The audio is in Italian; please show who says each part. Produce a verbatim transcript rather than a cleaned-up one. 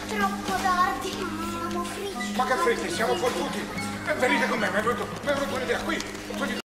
Speaker 1: troppo tardi, siamo fritti.
Speaker 2: Ma che fritti, siamo fottuti. Venite con me, mi è venuto, mi è venuta un'idea qui.